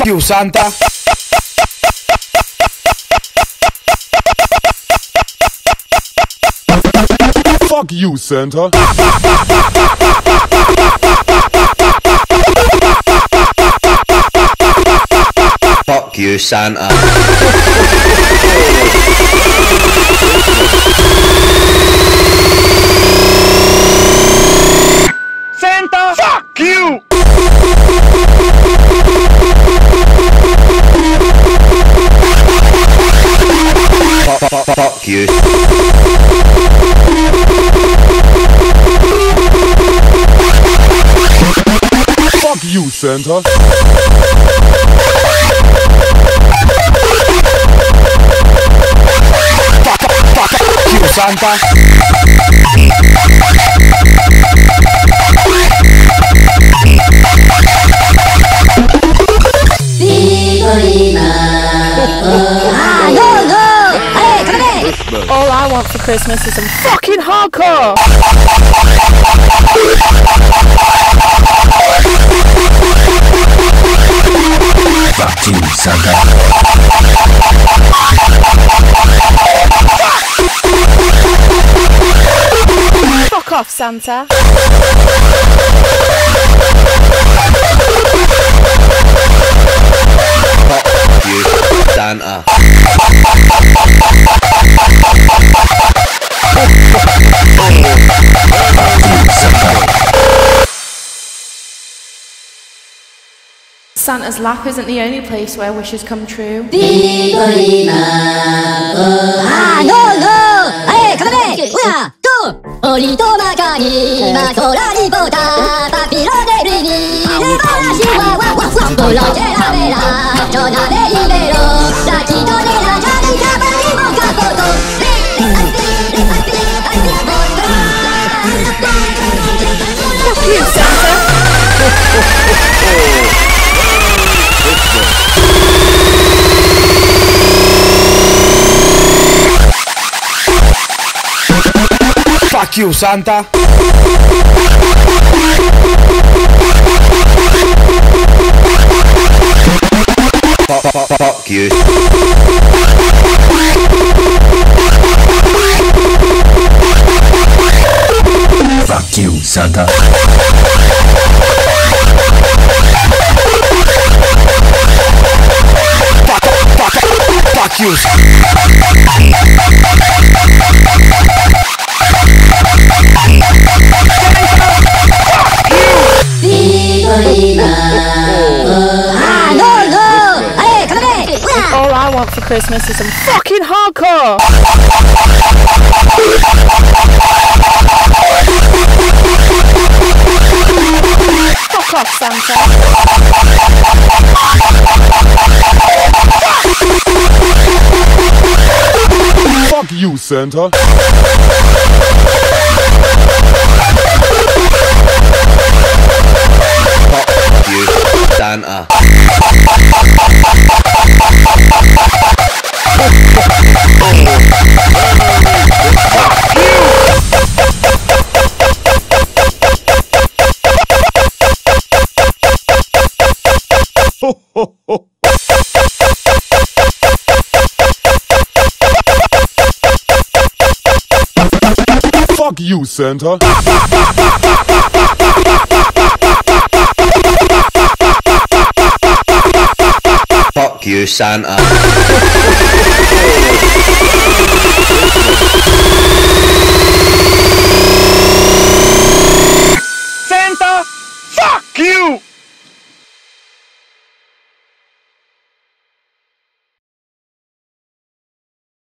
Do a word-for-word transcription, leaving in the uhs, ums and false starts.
Fuck you, Santa. Fuck you, Santa. Fuck you, Santa. Santa, fuck you. Fuck, fuck, fuck you. Fuck you, Santa. Fuck you, Santa. All I want for Christmas is some fucking hardcore! Fuck you, Santa. Fuck off, Santa. Fuck you, Santa. Santa's lap isn't the only place where wishes come true. Fuck you, Santa! Fuck you, Santa. Fuck, fuck, fuck you. Fuck you, Santa. Fuck, fuck, fuck you. All I want for Christmas is some fucking hardcore! Fuck off, Santa! Fuck you, Santa. Fuck you, Santa. Ho, ho, ho. Fuck you, Santa. Fuck you, Santa.